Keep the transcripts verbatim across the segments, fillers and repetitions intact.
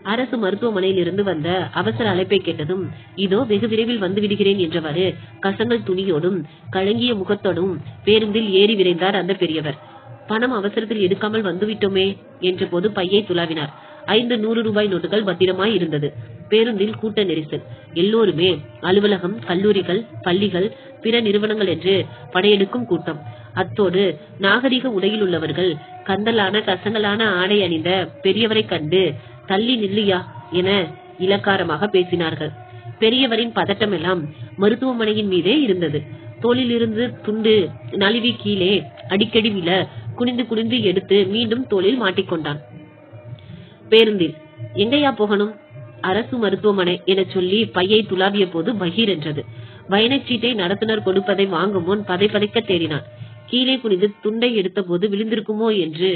அரசு மருத்துவமனையில் இருந்து வந்த அவசர அழைப்பை கேட்டதும் இதோ வெகு விரைவில் வந்து விடுகிறேன் என்றவாறு கசங்கள் துணியோடும் கலங்கிய முகத்தோடும் பேருந்தில் ஏறி விரைந்தார் அந்த பெரியவர். பணம் அவசரத்தில் எடுக்காமல் வந்துவிட்டோமே என்ற போது பையை துளாவினார். ஐந்து நூறு ரூபாய் நோட்டுகள் பத்திரமாய் இருந்தது. பேருந்தில் கூட்ட நெரிசல். எல்லோருமே அலுவலகம், கல்லூரிகள், பள்ளிகள், பிற நிறுவனங்கள் என்று படையெடுக்கும் கூட்டம். அத்தோடு நாகரிக உடையில் உள்ளவர்கள் கந்தலான கசங்களான ஆடை அணிந்த பெரியவரை கண்டு தள்ளி நில்லியா என இலக்காரமாக பேசினார்கள். பெரியவரின் பதட்டம் எல்லாம் மருத்துவமனையின் மீதே இருந்தது. தோளிலிருந்து துண்டு நழுவி கீழே அடிக்கடி விழ குனிந்து குனிந்து எடுத்து மீண்டும் தோளில் மாட்டிக்கொண்டான். பேருந்தில் எங்கையா போகணும்? அரசு மருத்துவமனை என சொல்லி பையை துளாவிய போது பகீர் என்றது. பயணச்சீட்டை நடத்துனர் கொடுப்பதை வாங்கும் முன் பதை பதைக்க தேடினான். கீழே குனிந்து துண்டை எடுத்த போது விழுந்திருக்குமோ என்று.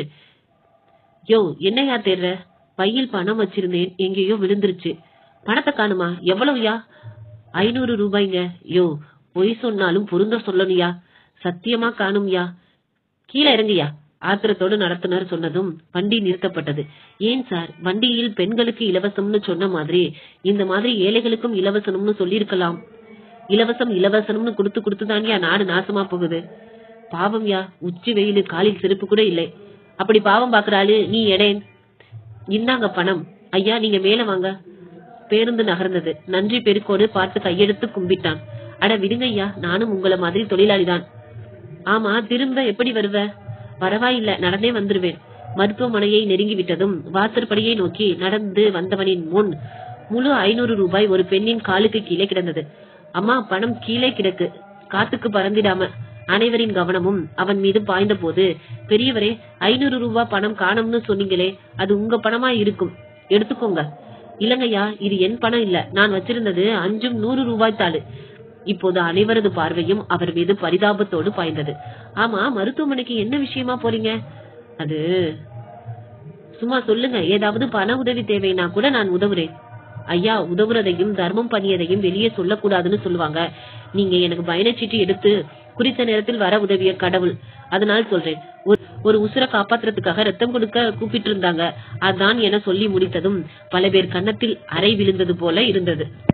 யோ என்னையா தேர்ற? பையில் பணம் வச்சிருந்தேன், எங்கேயோ விழுந்துருச்சு. பணத்தை காணுமா? எவ்வளவுயா? ஐநூறு ரூபாய்ங்க. யோ பொய் சொன்னாலும் பொருந்த சொல்லணுயா. சத்தியமா காணும்யா. கீழே இறங்கியா. ஆத்திரத்தோடு நடத்துனர் சொன்னதும் வண்டி நிறுத்தப்பட்டது. ஏன் சார், வண்டியில் பெண்களுக்கு இலவசம்னு சொன்ன மாதிரி இந்த மாதிரி ஏழைகளுக்கும் இலவசம்னு சொல்லிருக்கலாம். இலவசம் இலவசம்னு கொடுத்து கொடுத்துதான்யா நாடு நாசமா போகுது. பாவம்யா, உச்சி வெயிலு, காலில் செருப்பு கூட இல்லை. அப்படி பாவம் பாக்குறாளு நீ எடேன். இந்தாங்க பணம். ஐயா நீங்க மேல வாங்க. பேருந்து நகர்ந்தது. நன்றி பெருக்கோடு பார்த்து கையெடுத்து கும்பிட்டான். அட விடுங்க ஐயா, நானும் உங்கள மாதிரி தொழிலாளிதான். ஆமா, திரும்ப எப்படி வருவ? பரவாயில்ல, நடந்தே வந்துருவேன். மருத்துவமனையை நெருங்கி விட்டதும் வாசற்படியை நோக்கி நடந்து வந்தவனின் முன் முழு ஐநூறு ரூபாய் ஒரு பெண்ணின் காலுக்கு கீழே கிடந்தது. அம்மா, பணம் கீழே கிடக்கு, காத்துக்கு பறந்திடாம. அனைவரின் கவனமும் அவன் மீது பாய்ந்த போது, பெரியவரே, ஐநூறு ரூபாய் பணம் காணும்னு சொன்னீங்களே, அது உங்க பணமா இருக்கும், எடுத்துக்கோங்க. இல்லங்கய்யா, இது என் பணம் இல்ல, நான் வச்சிருந்தது அஞ்சும் நூறு ரூபாய் தாளு. இப்போது அனைவரது பார்வையும் அவர் மீது பரிதாபத்தோடு பாய்ந்தது. ஆமா, மருத்துவமனைக்கு என்ன விஷயமா போறீங்க? அது சும்மா சொல்லுங்க, ஏதாவது பண உதவி தேவைன்னா கூட நான் உதவுறேன். ஐயா, உதவுறதையும் தர்மம் பண்ணியதையும் வெளியே சொல்லக்கூடாதுன்னு சொல்லுவாங்க. நீங்க எனக்கு பயணச்சீட்டு எடுத்து குறித்த நேரத்தில் வர உதவிய கடவுள், அதனால் சொல்றேன். ஒரு உசுர காப்பாத்துறதுக்காக ரத்தம் கொடுக்க கூப்பிட்டு இருந்தாங்க, அதான் என சொல்லி முடித்ததும் பல பேர் கன்னத்தில் அறை விழுந்தது போல இருந்தது.